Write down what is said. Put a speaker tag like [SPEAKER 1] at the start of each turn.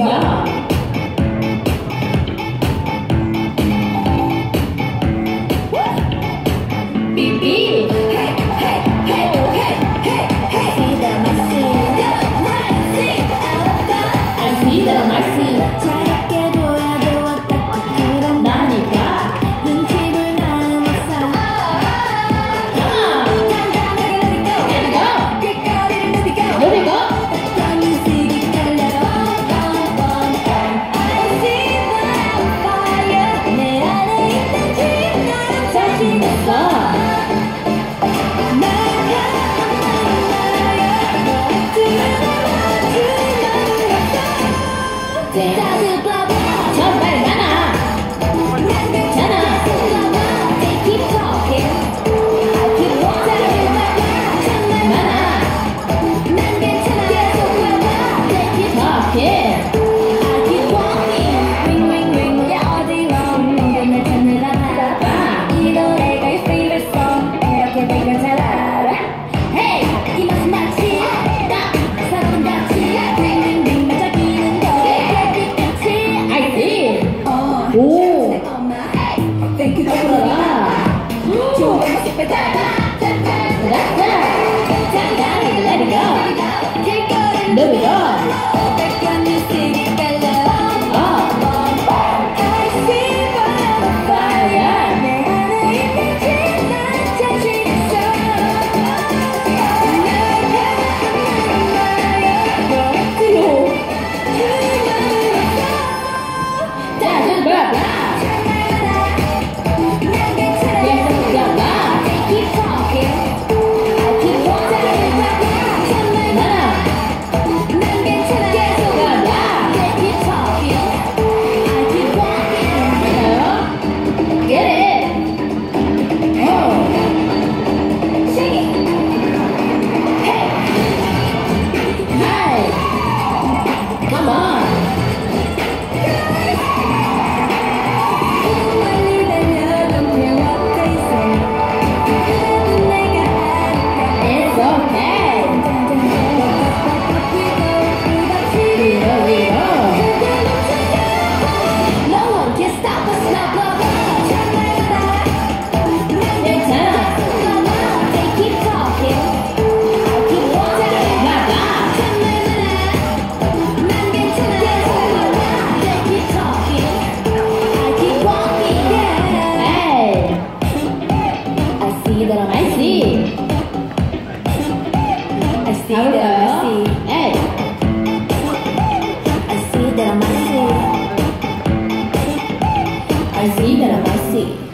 [SPEAKER 1] go. Beep beep. Hey, hey, hey, hey, hey, hey. See that I see. I see that I see. 잘게 보여도 어떻게 그런 나니까 눈치를 나는 없어. 간단하게 let it go. Let it go. 길거리를 누비고. 누비고. 어떤 인식이 깔려. I see the fire. 내 안에 있는지 나는 자신 있어. 저 빨리 나나. 나나. They keep talking. I keep walking. 나나. 난 괜찮아. 계속 와봐. They keep talking. I keep walking. Ring ring ring. 야 어디로? 모두 날 찾느라 나가. 이 노래가 your favorite song. 이렇게 되면 잘 알아. Hey, 이 맛은 낫지. 사랑은 같이. Ring ring ring. 맞아기는 거. I see. 오. Thank you. 좋은 모습 빼다. Let it go. There we go. I see that I see. Hey. I see that I see. I see that I see.